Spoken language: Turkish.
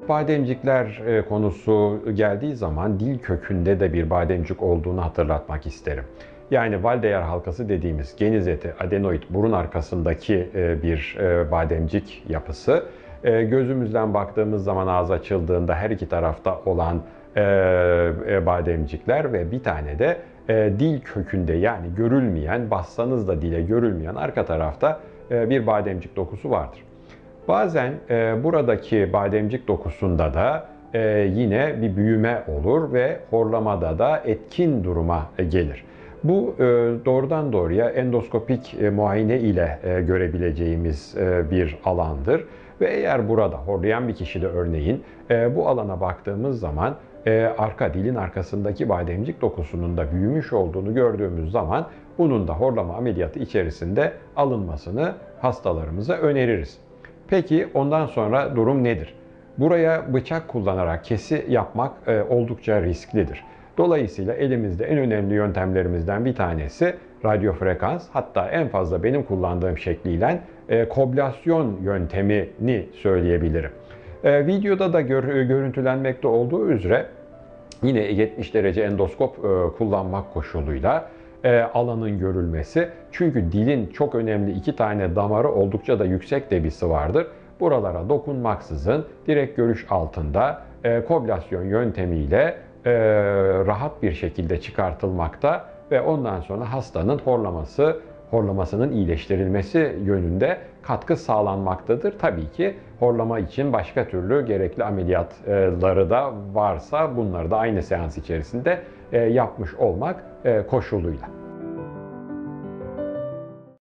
Bademcikler konusu geldiği zaman dil kökünde de bir bademcik olduğunu hatırlatmak isterim. Yani Valdeyer halkası dediğimiz geniz eti, adenoid, burun arkasındaki bir bademcik yapısı. Gözümüzden baktığımız zaman ağız açıldığında her iki tarafta olan bademcikler ve bir tane de dil kökünde yani görülmeyen, bassanız da dile görülmeyen arka tarafta bir bademcik dokusu vardır. Bazen buradaki bademcik dokusunda da yine bir büyüme olur ve horlamada da etkin duruma gelir. Bu doğrudan doğruya endoskopik muayene ile görebileceğimiz bir alandır. Ve eğer burada horlayan bir kişide örneğin bu alana baktığımız zaman dilin arkasındaki bademcik dokusunun da büyümüş olduğunu gördüğümüz zaman bunun da horlama ameliyatı içerisinde alınmasını hastalarımıza öneririz. Peki ondan sonra durum nedir? Buraya bıçak kullanarak kesi yapmak oldukça risklidir. Dolayısıyla elimizde en önemli yöntemlerimizden bir tanesi radyofrekans, hatta en fazla benim kullandığım şekliyle koblasyon yöntemini söyleyebilirim. Videoda da görüntülenmekte olduğu üzere yine 70 derece endoskop kullanmak koşuluyla alanın görülmesi. Çünkü dilin çok önemli iki tane damarı oldukça da yüksek debisi vardır. Buralara dokunmaksızın direkt görüş altında koblasyon yöntemiyle rahat bir şekilde çıkartılmakta ve ondan sonra hastanın horlamasının iyileştirilmesi yönünde katkı sağlanmaktadır. Tabii ki horlama için başka türlü gerekli ameliyatları da varsa bunları da aynı seans içerisinde yapmış olmak koşuluyla.